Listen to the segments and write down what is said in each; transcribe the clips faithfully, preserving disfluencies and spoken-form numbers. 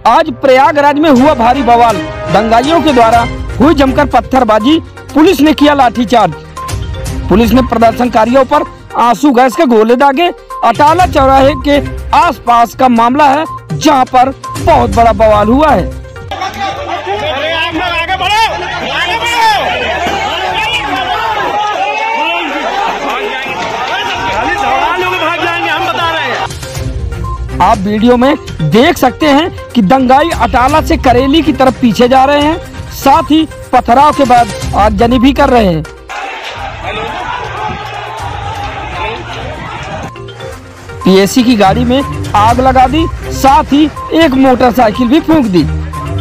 आज प्रयागराज में हुआ भारी बवाल। दंगाइयों के द्वारा हुई जमकर पत्थरबाजी, पुलिस ने किया लाठीचार्ज। पुलिस ने प्रदर्शनकारियों पर आंसू गैस के गोले दागे। अटाला चौराहे के आसपास का मामला है जहां पर बहुत बड़ा बवाल हुआ है। आप वीडियो में देख सकते हैं कि दंगाई अटाला से करेली की तरफ पीछे जा रहे हैं, साथ ही पथराव के बाद आगजनी भी कर रहे हैं। पीएसी की गाड़ी में आग लगा दी, साथ ही एक मोटरसाइकिल भी फूंक दी।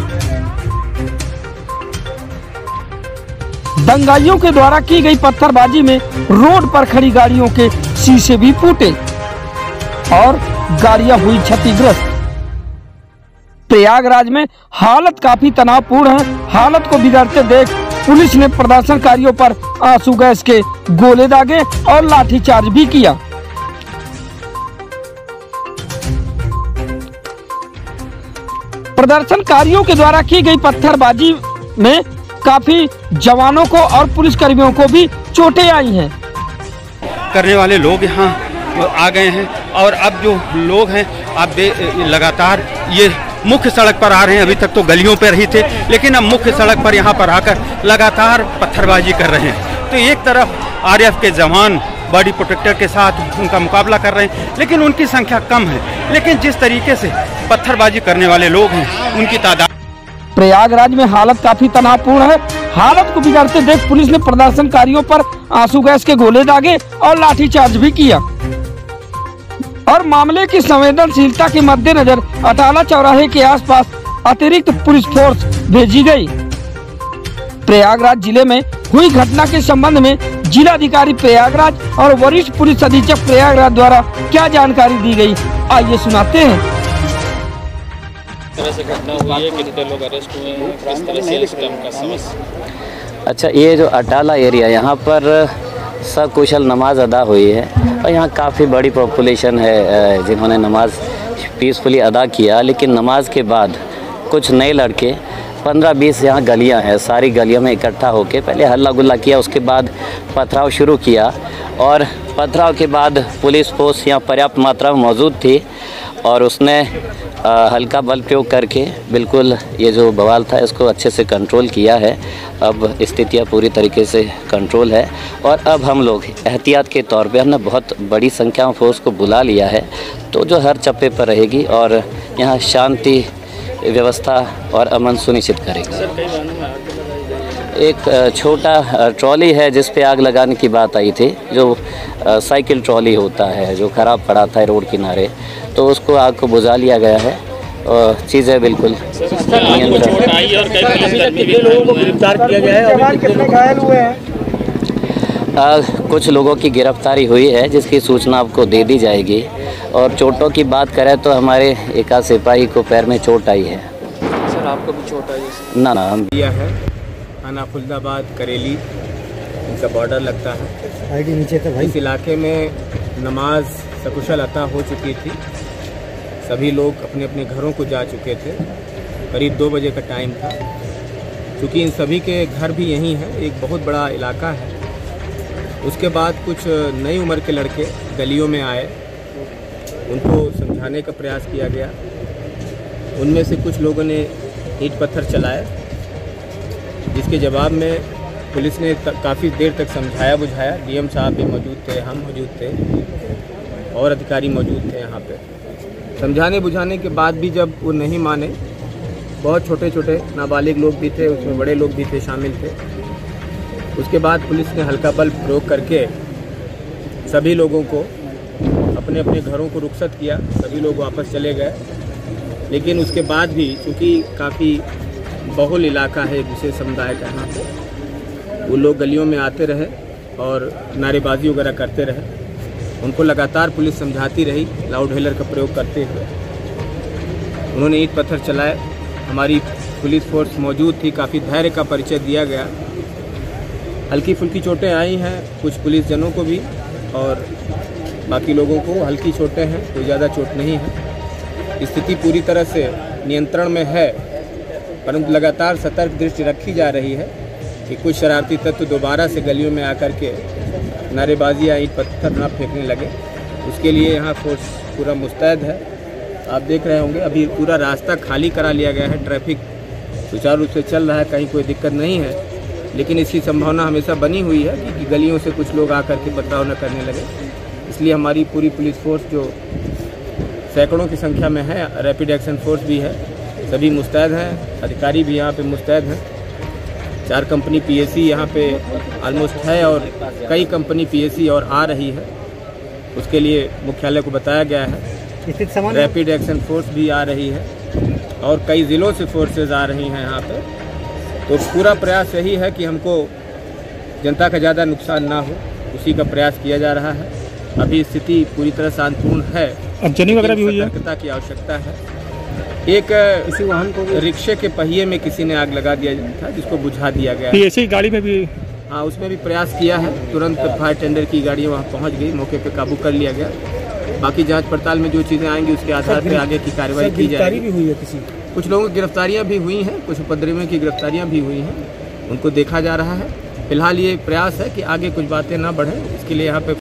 दंगाइयों के द्वारा की गई पत्थरबाजी में रोड पर खड़ी गाड़ियों के शीशे भी फूटे और गाड़ियां हुई क्षतिग्रस्त। प्रयागराज में हालत काफी तनावपूर्ण है। हालत को बिगड़ते देख पुलिस ने प्रदर्शनकारियों पर आंसू गैस के गोले दागे और लाठीचार्ज भी किया। प्रदर्शनकारियों के द्वारा की गई पत्थरबाजी में काफी जवानों को और पुलिसकर्मियों को भी चोटें आई हैं। करने वाले लोग यहाँ आ गए हैं और अब जो लोग हैं आप लगातार ये मुख्य सड़क पर आ रहे हैं। अभी तक तो गलियों पर ही थे, लेकिन अब मुख्य सड़क पर यहाँ पर आकर लगातार पत्थरबाजी कर रहे हैं। तो एक तरफ आरएएफ के जवान बॉडी प्रोटेक्टर के साथ उनका मुकाबला कर रहे हैं, लेकिन उनकी संख्या कम है। लेकिन जिस तरीके से पत्थरबाजी करने वाले लोग हैं उनकी तादाद। प्रयागराज में हालत काफी तनावपूर्ण है। हालत को बिगड़ते देख पुलिस ने प्रदर्शनकारियों पर आंसू गैस के गोले दागे और लाठीचार्ज भी किया और मामले की संवेदनशीलता के मद्देनजर अटाला चौराहे के आसपास अतिरिक्त पुलिस फोर्स भेजी गई। प्रयागराज जिले में हुई घटना के संबंध में जिलाधिकारी प्रयागराज और वरिष्ठ पुलिस अधीक्षक प्रयागराज द्वारा क्या जानकारी दी गई, आइए सुनाते हैं। तरह से घटना हुई है, कितने लोग अरेस्ट हुए हैं, किस तरह से सिस्टम का समस्या। अच्छा, ये जो अटाला एरिया यहाँ पर सकुशल नमाज अदा हुई है और यहाँ काफ़ी बड़ी पॉपुलेशन है जिन्होंने नमाज पीसफुली अदा किया। लेकिन नमाज के बाद कुछ नए लड़के पंद्रह बीस यहाँ गलियाँ हैं, सारी गलियों में इकट्ठा होकर पहले हल्ला गुल्ला किया, उसके बाद पथराव शुरू किया और पथराव के बाद पुलिस फोर्स यहाँ पर्याप्त मात्रा में मौजूद थी और उसने आ, हल्का बल प्रयोग करके बिल्कुल ये जो बवाल था इसको अच्छे से कंट्रोल किया है। अब स्थितियाँ पूरी तरीके से कंट्रोल है और अब हम लोग एहतियात के तौर पे हमने बहुत बड़ी संख्या में फोर्स को बुला लिया है, तो जो हर चप्पे पर रहेगी और यहाँ शांति व्यवस्था और अमन सुनिश्चित करेगी। एक छोटा ट्रॉली है जिस पे आग लगाने की बात आई थी, जो साइकिल ट्रॉली होता है जो ख़राब पड़ा था रोड किनारे, तो उसको आग को बुझा लिया गया है और चीज़ें बिल्कुल आ, कुछ लोगों की गिरफ्तारी हुई है जिसकी सूचना आपको दे दी जाएगी। और चोटों की बात करें तो हमारे एक आध सिपाही को पैर में चोट आई है। सर आपको भी चोट आई है? ना ना हम दिया है थाना फुलदाबाद करेली, इनका बॉर्डर लगता है। आईडी नीचे था भाई। इस इलाके में नमाज सकुशल अता हो चुकी थी, सभी लोग अपने अपने घरों को जा चुके थे। करीब दो बजे का टाइम था। क्योंकि इन सभी के घर भी यहीं हैं, एक बहुत बड़ा इलाका है। उसके बाद कुछ नई उम्र के लड़के गलियों में आए, उनको समझाने का प्रयास किया गया। उनमें से कुछ लोगों ने ईंट पत्थर चलाए, जिसके जवाब में पुलिस ने काफ़ी देर तक समझाया बुझाया। डीएम साहब भी मौजूद थे, हम मौजूद थे और अधिकारी मौजूद थे यहाँ पे। समझाने बुझाने के बाद भी जब वो नहीं माने, बहुत छोटे छोटे नाबालिग लोग भी थे, उसमें बड़े लोग भी थे, शामिल थे। उसके बाद पुलिस ने हल्का बल प्रयोग करके सभी लोगों को अपने अपने घरों को रुखसत किया, सभी लोग वापस चले गए। लेकिन उसके बाद भी चूँकि काफ़ी बहुल इलाका है, एक विशेष समुदाय का यहाँ पे, वो लोग गलियों में आते रहे और नारेबाजी वगैरह करते रहे। उनको लगातार पुलिस समझाती रही, लाउड हेलर का प्रयोग करते हुए। उन्होंने ईंट पत्थर चलाए, हमारी पुलिस फोर्स मौजूद थी, काफ़ी धैर्य का परिचय दिया गया। हल्की फुल्की चोटें आई हैं कुछ पुलिसजनों को भी और बाकी लोगों को हल्की चोटें हैं, कोई ज़्यादा चोट नहीं है। स्थिति पूरी तरह से नियंत्रण में है, परंतु लगातार सतर्क दृष्टि रखी जा रही है कि कुछ शरारती तत्व दोबारा से गलियों में आकर के नारेबाजी या ईंट पत्थर न फेंकने लगे। उसके लिए यहाँ फोर्स पूरा मुस्तैद है। आप देख रहे होंगे अभी पूरा रास्ता खाली करा लिया गया है, ट्रैफिक सुचारू रूप से चल रहा है, कहीं कोई दिक्कत नहीं है। लेकिन इसकी संभावना हमेशा बनी हुई है कि गलियों से कुछ लोग आकर के पथराव न करने लगे। इसलिए हमारी पूरी पुलिस फोर्स जो सैकड़ों की संख्या में है, रैपिड एक्शन फोर्स भी है, सभी मुस्तैद हैं, अधिकारी भी यहाँ पे मुस्तैद हैं। चार कंपनी पीएसी यहाँ पे ऑलमोस्ट है और कई कंपनी पीएसी और आ रही है, उसके लिए मुख्यालय को बताया गया है। रैपिड एक्शन फोर्स भी आ रही है और कई ज़िलों से फोर्सेज आ रही हैं यहाँ पे। तो पूरा प्रयास यही है कि हमको जनता का ज़्यादा नुकसान ना हो, उसी का प्रयास किया जा रहा है। अभी स्थिति पूरी तरह शांतिपूर्ण है। अब जनिंग वगैरह भी हुई है, सतर्कता की आवश्यकता है। एक इसी वाहन को रिक्शे के पहिए में किसी ने आग लगा दिया था, जिसको बुझा दिया गया है। ऐसी गाड़ी में भी, हाँ, उसमें भी प्रयास किया है। तुरंत फायर टेंडर की गाड़ी वहाँ पहुँच गई, मौके पे काबू कर लिया गया। बाकी जांच पड़ताल में जो चीज़ें आएंगी उसके आधार पर आगे की कार्रवाई की जाएगी। भी हुई है किसी कुछ लोगों की गिरफ्तारियां भी हुई हैं, कुछ उपद्रवियों की गिरफ्तारियां भी हुई हैं, उनको देखा जा रहा है। फिलहाल ये प्रयास है कि आगे कुछ बातें ना बढ़ें, इसके लिए यहाँ पे